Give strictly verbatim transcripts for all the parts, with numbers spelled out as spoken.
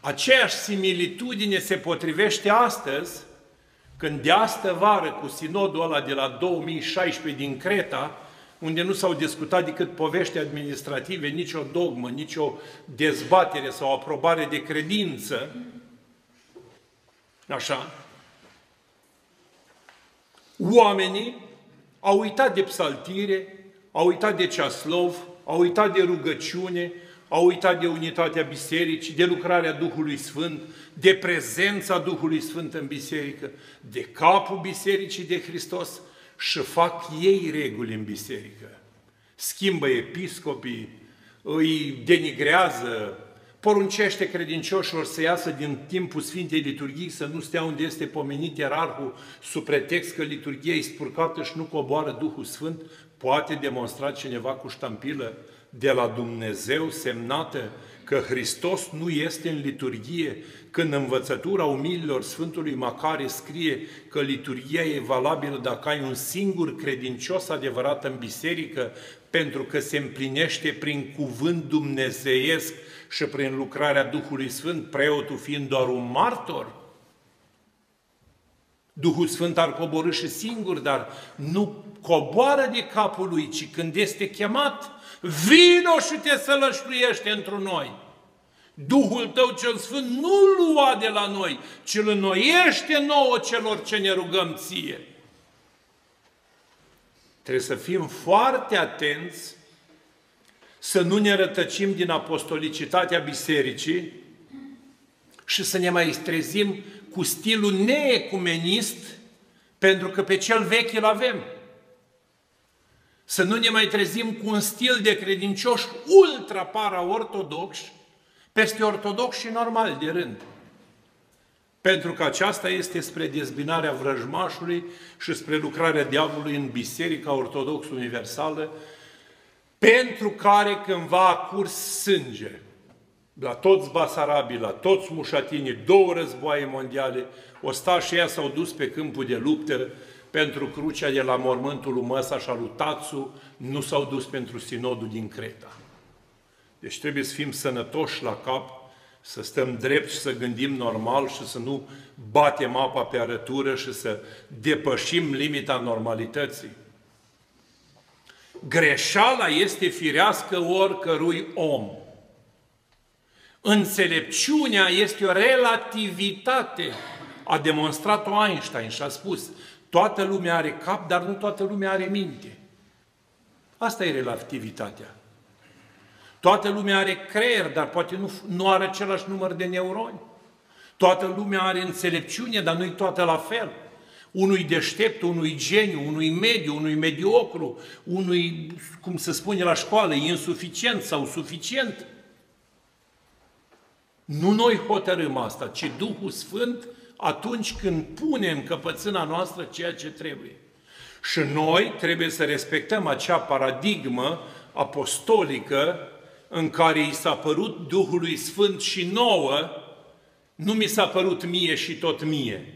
Aceeași similitudine se potrivește astăzi, când de astă vară, cu sinodul ăla de la două mii șaisprezece din Creta, unde nu s-au discutat decât povești administrative, nicio dogmă, nicio dezbatere sau aprobare de credință, așa, oamenii au uitat de psaltire, au uitat de ceaslov, au uitat de rugăciune, au uitat de unitatea bisericii, de lucrarea Duhului Sfânt, de prezența Duhului Sfânt în biserică, de capul bisericii de Hristos și fac ei reguli în biserică. Schimbă episcopii, îi denigrează, poruncește credincioșilor să iasă din timpul Sfintei Liturghii, să nu stea unde este pomenit ierarhul, sub pretext că liturghia e spurcată și nu coboară Duhul Sfânt. Poate demonstra cineva cu ștampilă de la Dumnezeu semnată că Hristos nu este în liturghie, când învățătura umililor Sfântului Macarie scrie că liturghia e valabilă dacă ai un singur credincios adevărat în biserică, pentru că se împlinește prin cuvânt dumnezeiesc și prin lucrarea Duhului Sfânt, preotul fiind doar un martor. Duhul Sfânt ar coborî și singur, dar nu coboară de capul lui, ci când este chemat, vino și te sălășluiește într noi. Duhul tău cel Sfânt nu-l lua de la noi, ci îl înnoiește nouă celor ce ne rugăm ție. Trebuie să fim foarte atenți să nu ne rătăcim din apostolicitatea bisericii și să ne mai trezim cu stilul neecumenist, pentru că pe cel vechi îl avem. Să nu ne mai trezim cu un stil de credincioși ultra-para-ortodoxi peste ortodoxi și normal de rând. Pentru că aceasta este spre dezbinarea vrăjmașului și spre lucrarea diavolului în Biserica Ortodoxă Universală, pentru care cândva a curs sânge. La toți basarabii, la toți mușatinii, două războaie mondiale, ostașii ăia s-au dus pe câmpul de luptă pentru crucea de la mormântul lui Măsa și al lui Tatsu, nu s-au dus pentru sinodul din Creta. Deci trebuie să fim sănătoși la cap, să stăm drept și să gândim normal și să nu batem apa pe arătură și să depășim limita normalității. Greșeala este firească oricărui om. Înțelepciunea este o relativitate. A demonstrat-o Einstein și a spus, toată lumea are cap, dar nu toată lumea are minte. Asta e relativitatea. Toată lumea are creier, dar poate nu, nu are același număr de neuroni. Toată lumea are înțelepciune, dar nu-i toată la fel. Unui deștept, unui geniu, unui mediu, unui mediocru, unui, cum se spune la școală, insuficient sau suficient. Nu noi hotărâm asta, ci Duhul Sfânt atunci când pune în căpățâna noastră ceea ce trebuie. Și noi trebuie să respectăm acea paradigmă apostolică în care i s-a părut Duhului Sfânt și nouă, nu mi s-a părut mie și tot mie.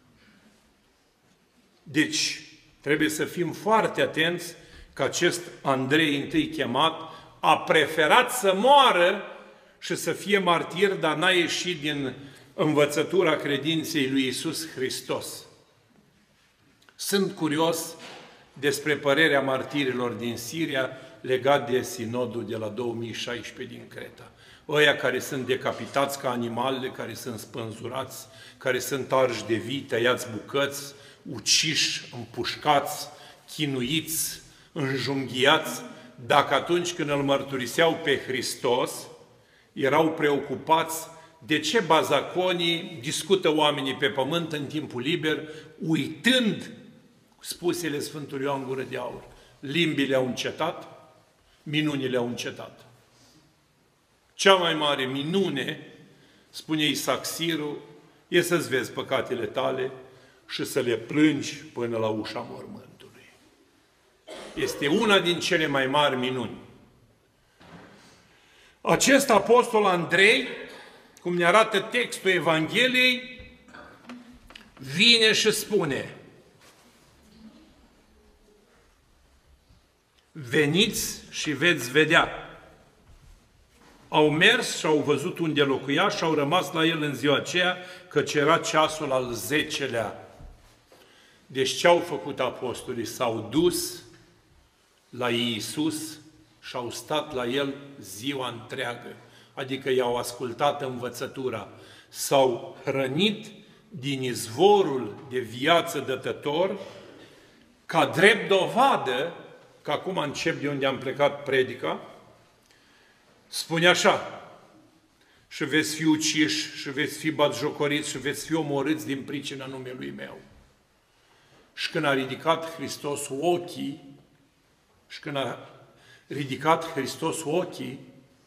Deci, trebuie să fim foarte atenți că acest Andrei întâi chemat a preferat să moară și să fie martir, dar n-a ieșit din învățătura credinței lui Iisus Hristos. Sunt curios despre părerea martirilor din Siria legat de sinodul de la două mii șaisprezece din Creta. Ăia care sunt decapitați ca animalele, care sunt spânzurați, care sunt arși de vii, tăiați bucăți, uciși, împușcați, chinuiți, înjunghiați, dacă atunci când îl mărturiseau pe Hristos, erau preocupați de ce bazaconii discută oamenii pe pământ în timpul liber, uitând spusele Sfântului Ioan Gură de Aur. Limbile au încetat, minunile au încetat. Cea mai mare minune, spune Isaac Siru, e să-ți vezi păcatele tale și să le plângi până la ușa mormântului. Este una din cele mai mari minuni. Acest apostol Andrei, cum ne arată textul Evangheliei, vine și spune: veniți și veți vedea. Au mers și au văzut unde locuia și au rămas la el în ziua aceea, căci era ceasul al zecelea. Deci ce au făcut apostolii? S-au dus la Iisus și au stat la el ziua întreagă. Adică i-au ascultat învățătura. S-au hrănit din izvorul de viață dătător, ca drept dovadă, că acum încep de unde am plecat predica, spune așa: și veți fi uciși, și veți fi batjocoriți, și veți fi omorâți din pricina numelui meu. Și când a ridicat Hristos ochii, și când a ridicat Hristos ochii,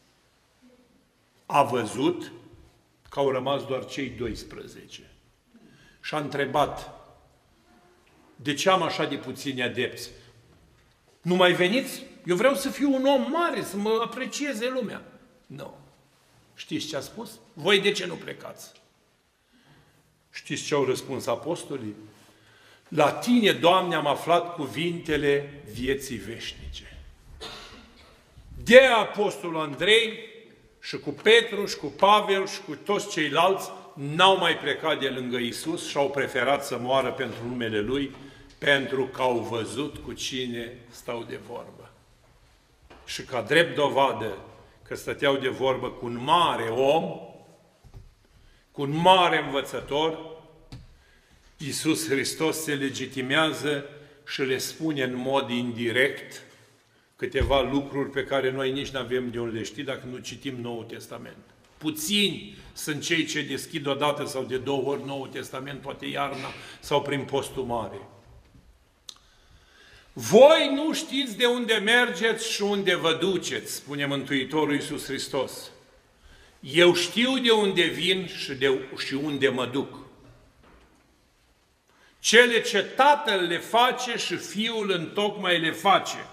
a văzut că au rămas doar cei doisprezece. Și a întrebat: de ce am așa de puțini adepți? Nu mai veniți? Eu vreau să fiu un om mare, să mă aprecieze lumea. Nu. Știți ce a spus? Voi de ce nu plecați? Știți ce au răspuns apostolii? La tine, Doamne, am aflat cuvintele vieții veșnice. De apostolul Andrei și cu Petru și cu Pavel și cu toți ceilalți n-au mai plecat de lângă Iisus și au preferat să moară pentru numele Lui, pentru că au văzut cu cine stau de vorbă. Și ca drept dovadă că stăteau de vorbă cu un mare om, cu un mare învățător, Iisus Hristos se legitimează și le spune în mod indirect câteva lucruri pe care noi nici nu avem de unde le ști dacă nu citim Noul Testament. Puțini sunt cei ce deschid odată sau de două ori Noul Testament, poate iarna sau prin postul mare. Voi nu știți de unde mergeți și unde vă duceți, spune Mântuitorul Iisus Hristos. Eu știu de unde vin și, de, și unde mă duc. Cele ce Tatăl le face și Fiul întocmai le face.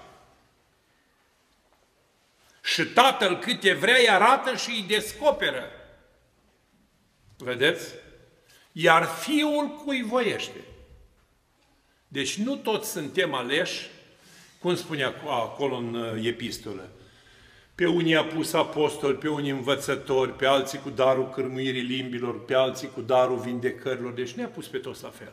Și Tatăl câte vrea îi arată și îi descoperă. Vedeți? Iar Fiul cui voiește. Deci nu toți suntem aleși, cum spune acolo în epistolă. Pe unii a pus apostoli, pe unii învățători, pe alții cu darul cârmuirii limbilor, pe alții cu darul vindecărilor. Deci ne-a pus pe toți la fel.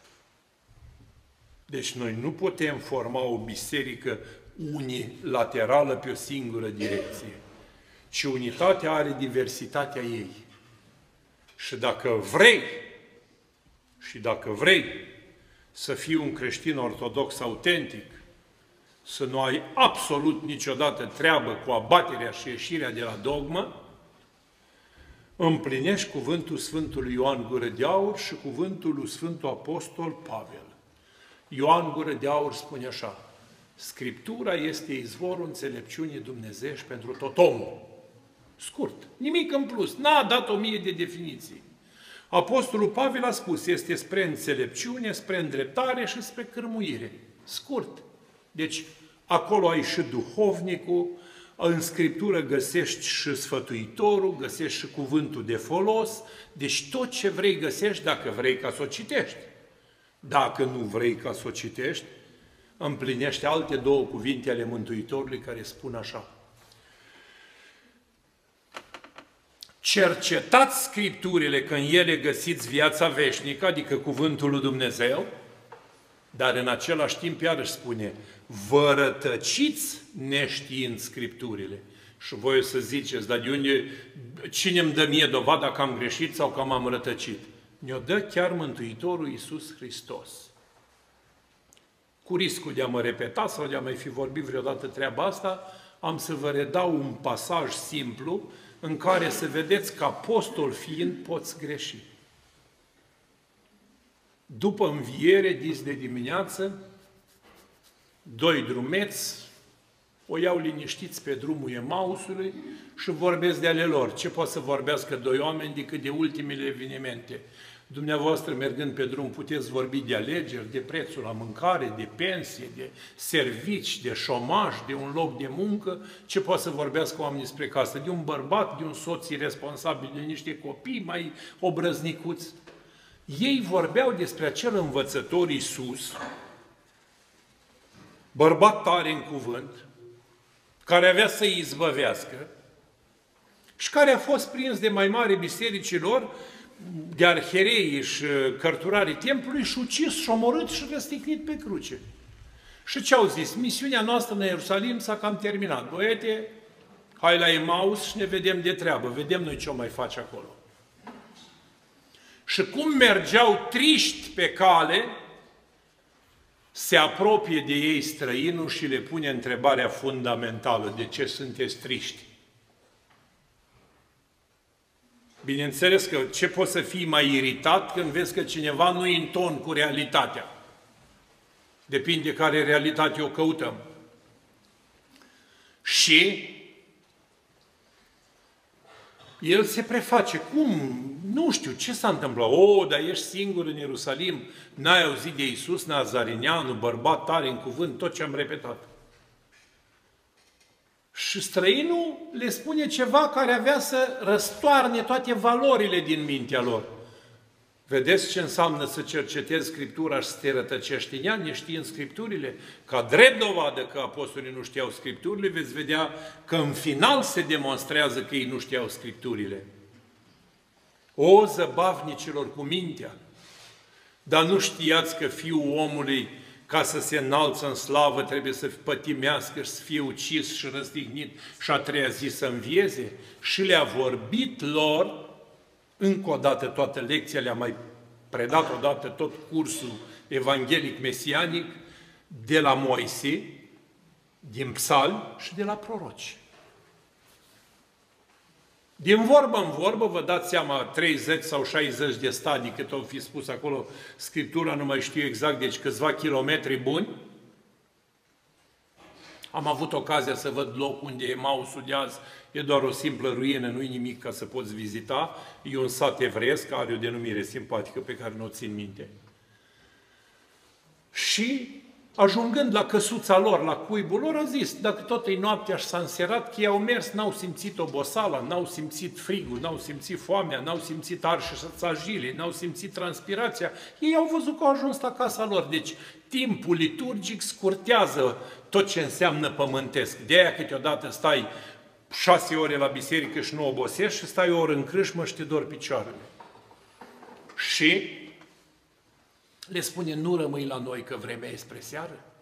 Deci noi nu putem forma o biserică unilaterală pe o singură direcție, ci unitatea are diversitatea ei. Și dacă vrei, și dacă vrei să fii un creștin ortodox autentic, să nu ai absolut niciodată treabă cu abaterea și ieșirea de la dogmă, împlinești cuvântul Sfântului Ioan Gură de Aur și cuvântul lui Sfântul Apostol Pavel. Ioan Gură de Aur spune așa: Scriptura este izvorul înțelepciunii dumnezeiești pentru tot omul. Scurt, nimic în plus, n-a dat o mie de definiții. Apostolul Pavel a spus, este spre înțelepciune, spre îndreptare și spre cârmuire. Scurt. Deci, acolo ai și duhovnicul, în Scriptură găsești și sfătuitorul, găsești și cuvântul de folos, deci tot ce vrei găsești dacă vrei ca să o citești. Dacă nu vrei ca să o citești, împlinește alte două cuvinte ale Mântuitorului care spun așa: cercetați Scripturile că în ele găsiți viața veșnică, adică cuvântul lui Dumnezeu, dar în același timp iarăși spune, vă rătăciți neștiind Scripturile. Și voi o să ziceți, dar de unde, cine îmi dă mie dovada că am greșit sau că m-am rătăcit? Ne-o dă chiar Mântuitorul Iisus Hristos. Cu riscul de a mă repeta sau de a mai fi vorbit vreodată treaba asta, am să vă redau un pasaj simplu în care să vedeți că apostol fiind poți greși. După înviere, dis de dimineață, doi drumeți o iau liniștiți pe drumul Emausului și vorbesc de ale lor. Ce pot să vorbească doi oameni decât de ultimele evenimente? Dumneavoastră, mergând pe drum, puteți vorbi de alegeri, de prețul la mâncare, de pensie, de servici, de șomaj, de un loc de muncă. Ce pot să vorbească oamenii despre casă? De un bărbat, de un soț irresponsabil, de niște copii mai obrăznicuți. Ei vorbeau despre acel învățător Iisus, bărbat tare în cuvânt, care avea să-i izbăvească, și care a fost prins de mai mari bisericilor, de arhiereii și cărturarii templului și ucis și omorât și răstignit pe cruce. Și ce au zis? Misiunea noastră în Ierusalim s-a cam terminat. Băiete, hai la Emaus și ne vedem de treabă. Vedem noi ce o mai face acolo. Și cum mergeau triști pe cale, se apropie de ei străinul și le pune întrebarea fundamentală. De ce sunteți triști? Bineînțeles că ce poți să fii mai iritat când vezi că cineva nu e în ton cu realitatea. Depinde care realitate o căutăm. Și el se preface. Cum? Nu știu, ce s-a întâmplat? O, dar ești singur în Ierusalim, n-ai auzit de Iisus Nazarineanu, bărbat tare în cuvânt, tot ce am repetat. Și străinul le spune ceva care avea să răstoarne toate valorile din mintea lor. Vedeți ce înseamnă să cercetezi Scriptura și să te rătăcești în ea, neștiind Scripturile? Ca drept dovadă că apostolii nu știau Scripturile, veți vedea că în final se demonstrează că ei nu știau Scripturile. O, zăbavnicilor cu mintea! Dar nu știați că Fiul omului, ca să se înalță în slavă, trebuie să pătimească și să fie ucis și răstignit și a treia zi să învieze? Și le-a vorbit lor, încă o dată toată lecția, le-a mai predat odată tot cursul evanghelic mesianic, de la Moise, din psalmi și de la proroci. Din vorbă în vorbă, vă dați seama, treizeci sau șaizeci de stadii, cât au fi spus acolo Scriptura, nu mai știu exact, deci câțiva kilometri buni. Am avut ocazia să văd loc unde Emausul de azi e doar o simplă ruină, nu-i nimic ca să poți vizita. E un sat evreiesc, are o denumire simpatică pe care nu o țin minte. Și ajungând la căsuța lor, la cuibul lor, a zis, dacă tot e noaptea și s-a înserat, că ei au mers, n-au simțit oboseala, n-au simțit frigul, n-au simțit foamea, n-au simțit arșățajile, n-au simțit transpirația. Ei au văzut că au ajuns la casa lor. Deci, timpul liturgic scurtează tot ce înseamnă pământesc. De aia câteodată stai șase ore la biserică și nu obosești și stai o oră în crâșmă și te dor picioarele. Și le spune, nu rămâi la noi că vremea e spre seară.